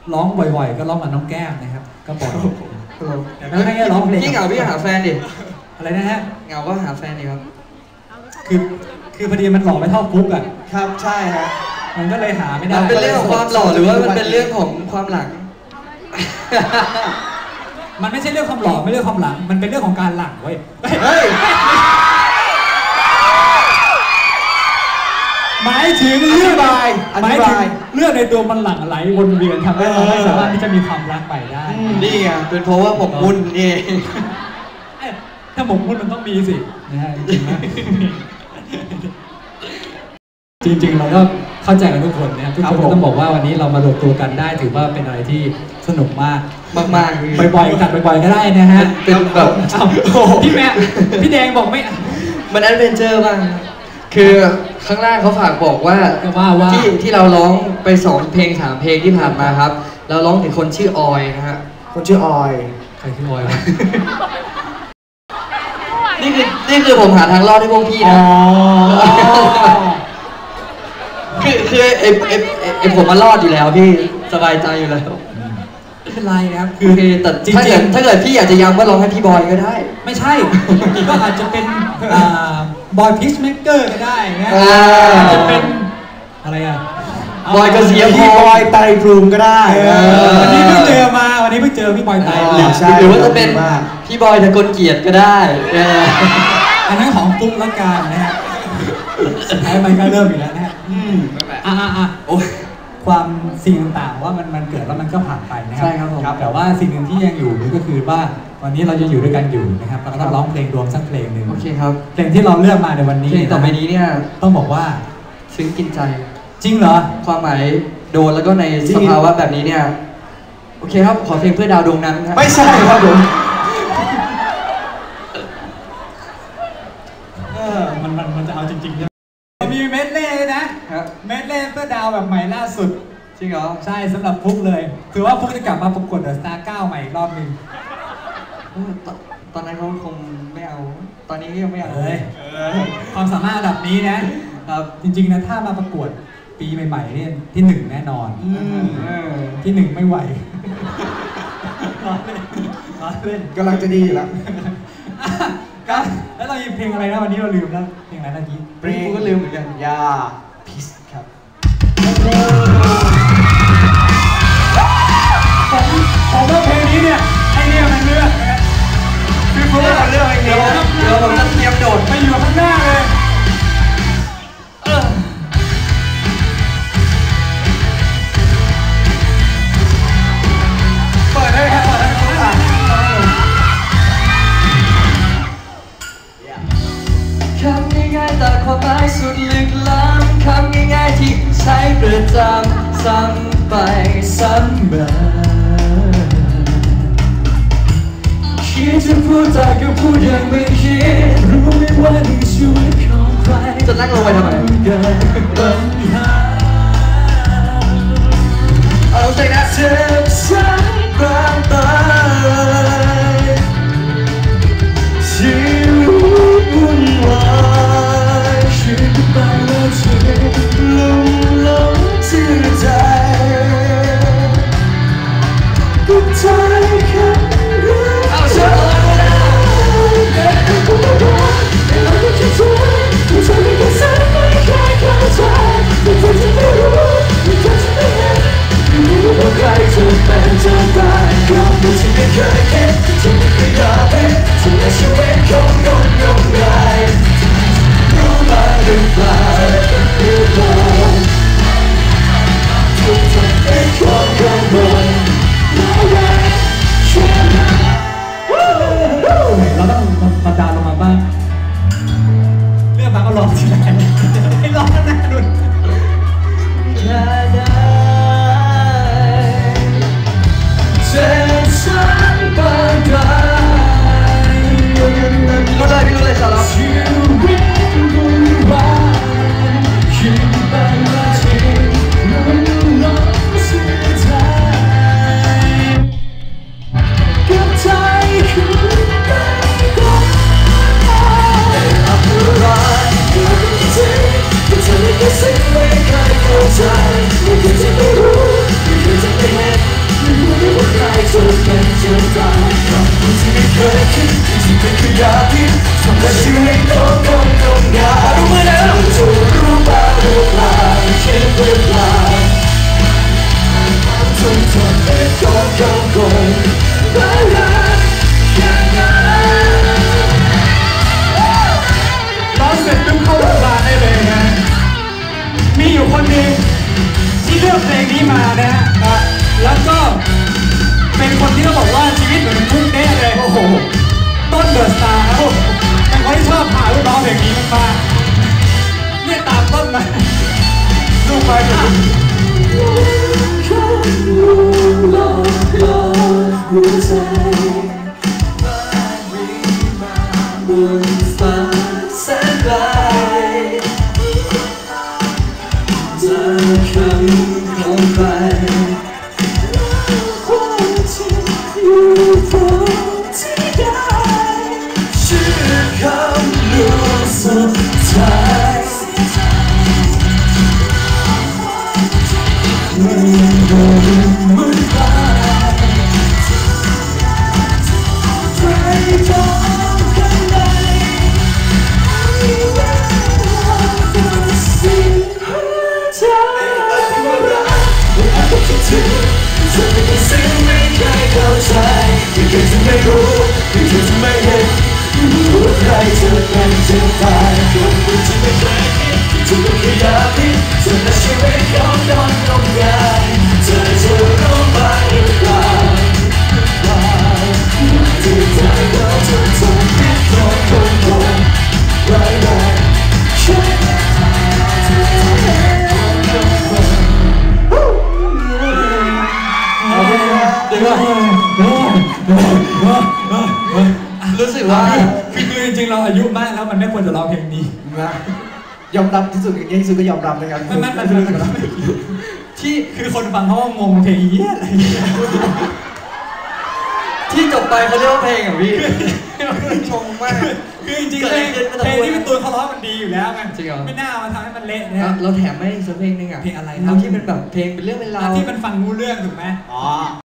ร้องบ่อยๆก็ร้องกับน้องแก้มนะครับก็บ่อยแต่ไม่ให้ร้องเพลงพี่เหงาพี่หาแฟนดิอะไรนะฮะเหงาก็หาแฟนดิครับคือพอดีมันหล่อไม่เท่าฟุกอ่ะครับใช่ฮะมันก็เลยหาไม่ได้มันเป็นเรื่องของความหล่อหรือว่ามันเป็นเรื่องของความหลังมันไม่ใช่เรื่องความหล่อไม่เรื่องความหลังมันเป็นเรื่องของการหลังเว้ยหมายถึงเรื่องหมายถึงเรื่องในตัวมันหลั่งไหลวนเวียนทำให้เราไม่สามารถที่จะมีความรักไปได้นี่ไงเป็นเพราะว่าหมกมุ่นนี่ถ้าหมกมุ่นมันต้องมีสินะฮะจริงๆเราก็เข้าใจกันทุกคนนะครับทุกคนต้องบอกว่าวันนี้เรามารวมตัวกันได้ถือว่าเป็นอะไรที่สนุกมากบ่อยๆกันบ่อยๆก็ได้นะฮะเป็นแบบพี่แม่พี่แดงบอกไม่มันแอดเวนเจอร์บ้างคือข้างล่างเขาฝากบอกว่าที่เราร้องไป2 เพลง 3 เพลงที่ผ่านมาครับเราร้องถึงคนชื่อออยนะฮะคนชื่อออยใครชื่อออยวะนี่คือผมหาทางรอดให้พวกพี่นะคือไอผมมารอดอยู่แล้วพี่สบายใจอยู่แล้วไม่เป็นไรนะครับคือแต่ถ้าเกิดพี่อยากจะย้ำว่าร้องให้พี่บอยก็ได้ไม่ใช่ก็อาจจะเป็นบอยพีชเมกเกอร์ก็ได้นะอาจจะเป็นอะไรอ่ะบอยก็เสียพี่บอยไตรภูมิก็ได้วันนี้เพิ่งเจอพี่บอยไตรหรือว่าจะเป็นพี่บอยตะกลเกียรติก็ได้อันนั้นของปุ๊บละกันนะฮะสุดท้ายมันก็เริ่มอีกแล้วนะฮะโอ้ความสิ่งต่างๆว่ามันเกิดแล้วมันก็ผ่านไปนะครับใช่ครับผมแต่ว่าสิ่งหนึ่งที่ยังอยู่ก็คือว่าวันนี้เราจะอยู่ด้วยกันอยู่นะครับเราก็ต้องร้องเพลงรวมสักเพลงหนึ่งโอเคครับเพลงที่เราเลือกมาในวันนี้ต่อไปนี้เนี่ยต้องบอกว่าซึ้งกินใจจริงเหรอความหมายโดนแล้วก็ในสภาวะแบบนี้เนี่ยโอเคครับขอเพลงเพื่อดาวดวงนั้นครับไม่ใช่ครับผมมันจะเอาจริงๆมีเมดเล่นะเมดเล่เพื่อดาวแบบใหม่ล่าสุดจริงเหรอใช่สำหรับฟุกเลยถือว่าฟุกจะกลับมาประกวดเดอะสตาร์9ใหม่อีกรอบนึงตอนนั้นเขาคงไม่เอาตอนนี้ยังไม่เอาเลยความสามารถระดับนี้นะครับจริงๆนะถ้ามาประกวดปีใหม่ๆเนี่ยที่1แน่นอนที่1ไม่ไหวเล่นกำลังจะดีอยู่แล้วแล้วเราหยิบเพลงอะไรนะวันนี้เราลืมแล้วเพลงอะไรนะกี้เพลงก็ลืมเหมือนกันยาพิสครับผมว่าเพลงนี้เนี่ยไอเนี่ยมันเลือกนะคือผมว่าเลือกไอเนี่ยเดี๋ยวผมจะเตรียมโดดไปอยู่ข้างหน้าเลยเปิดได้ครับคำง่ายๆแต่ความหมายสุดลึกล้ำคำง่ายๆที่ใช้ประจำซ้ำไปซ้ำมาคิดจะพูดแต่ก็พูดยังไม่คิดรู้ไหมว่าในชีวิตของใครจะนั่งลงไปทำไมเอาใจนะเจ็บช้ำบางตายชีวิตวุ่นวายชีวิตไปแล้วชีวิตหลงที่ใจก็ใจแค่เอาเชื่อเราก็คิดถึงทุกสิ่งที่ฉันไม่เคยเข้าใจทุกสิ่งที่ไม่รู้ทุกสิ่งที่ไม่เห็นไม่รู้ว่าใครจะเป็นจะตายก็ไม่ที่ไม่เคยคิดที่ไม่เคยอยากเป็นที่ในชีวิตของคนงมงายรู้มาหรือเปล่าหรือเปล่าทุกท่านเป็นคนกังวลเราต้องมาดาวลงมาบ้างเรื่องมาก็ร้องทีไรให้ร้องหน้าดุนแค่ได้เจ็บช้ำบางกายรถนะฮะแล้วก็เป็นคนที่เขาบอกว่าชีวิตเหมือนพุ่งเด้เลยโอ้โหต้นเดอะสตาร์ครับเป็นคนที่ชอบพาลูกน้องเพลงนี้มากๆเนี่ยตามต้นมาลูกไปเถอะบนฟ้าแสนไกลจะคำเข้าไปความจริงอยู่ตรงที่ใดชื่อคำรู้สุดท้ายไม่โดนมือตายใครจะ ฉันไม่เคยซึ้งไม่เคยเข้าใจไม่เคยจะไม่รู้ไม่เคยจะไม่เห็นรู้ว่าใครจะเป็นจะตายคนที่ไม่เคยคิดที่ไม่เคยอยากคิดฉันและชีวิตของตอนลงยายเธอจะรู้ไหมหรือเปล่าที่เธอเราจะทำให้คนคนคนไร้แรงฉันรู้สึกว่าคือจริงๆเราอายุมากแล้วมันไม่ควรจะร้องเพลงนี้นะยอมรับที่สุดอย่างที่สุดก็ยอมรับในการมันที่คือคนฟังเขางงเพลงนี้อะไรที่จบไปเขาเรียกว่าเพลงอ่ะพี่ชงมากคือจริงๆเพลงที่เป็นตัวเขาร้องมันดีอยู่แล้วไงไม่น่ามาทำให้มันเละนะเราแถมไม่สักเพลงนึงอ่ะเพลงอะไรเอาที่เป็นแบบเพลงเป็นเรื่องเป็นราวที่มันฟังรู้เรื่องถูกไหมอ๋อ